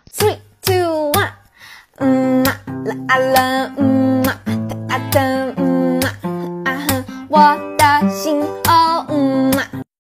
，3、2、1，啦啦，哒哒，我的心哦。